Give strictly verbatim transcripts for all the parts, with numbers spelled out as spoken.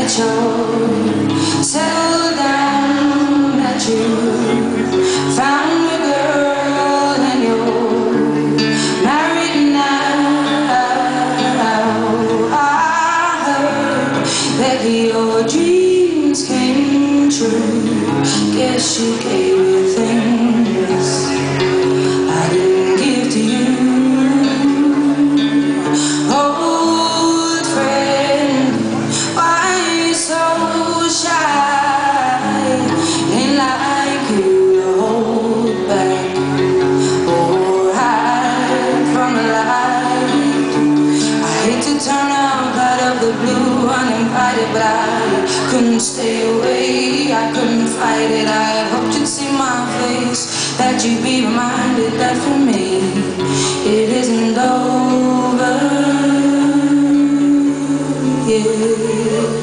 that you're settled down, that you found a girl and you're married now. I heard that your dreams came true. Guess she gave you things I didn't give to you. Old friend, why you so shy? Ain't like you to hold back or hide from the light. I hate to turn up out of the blue uninvited, but I couldn't stay away, I couldn't fight it. I hoped you'd see my face, that you'd be reminded that for me it isn't over, yeah.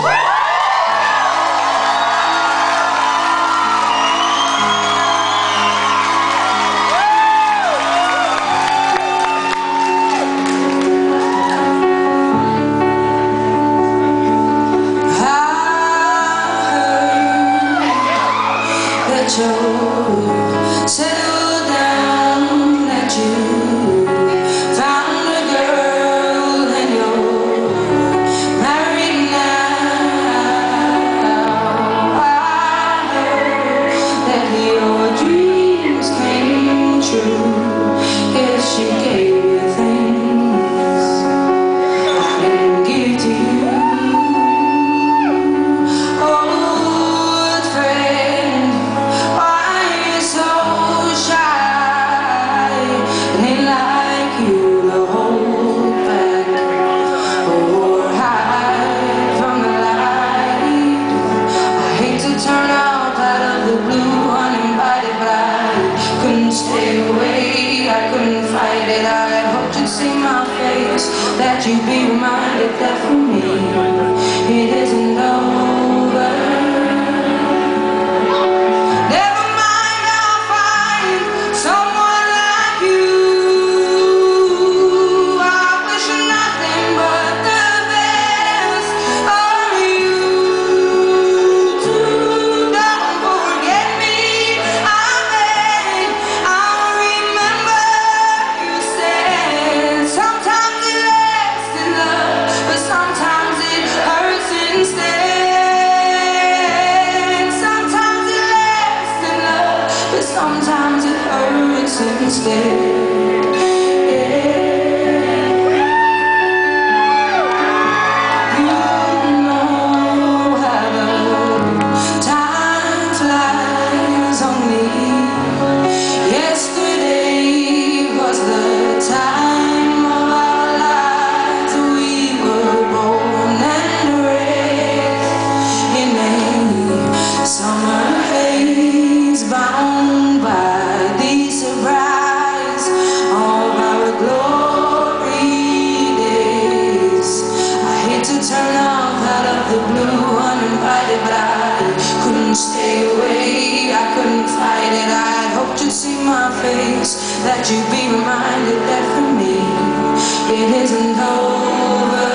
You're settled down, that you found a girl and you're married now. I heard that your dreams came true. Guess she gave you things I didn't give to you. Stay away, I couldn't fight it. I hoped you'd see my face, that you'd be reminded that for me it isn't over. Never mind, I'll find someone like you. I wish nothing but the best for you too. Don't forget me, I beg. Sometimes it hurts instead, yeah. You know how the time flies on me. Yesterday was the time of our lives. We were born and raised in a summer haze, bound by the surprise of our glory days. I hate to turn off out of the blue uninvited, but I couldn't stay away, I couldn't fight it. I hoped you'd see my face, that you'd be reminded that for me it isn't over.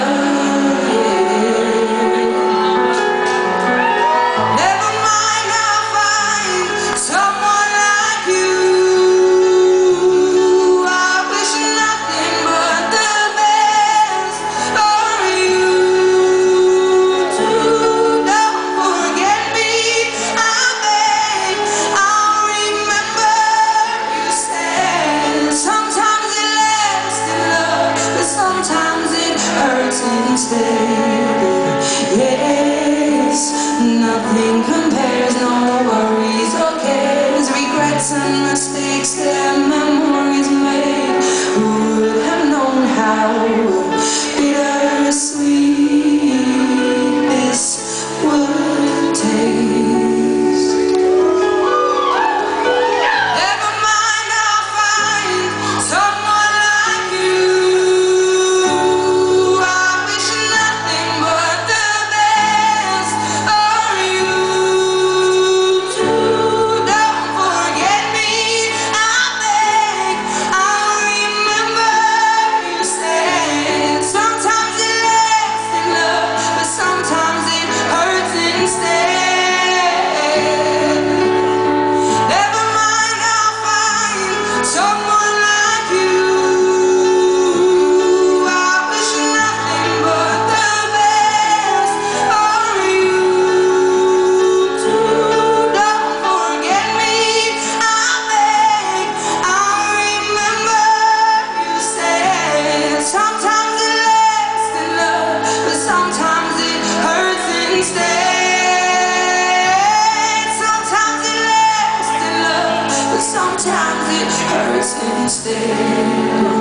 Yes, nothing compares, no worries or cares, regrets and mistakes that memories made. Who would have known how bittersweet this would taste? Never mind, I'll find someone like you. I wish nothing but the best for you too. Don't forget me, I beg. I'll remember you said. instead.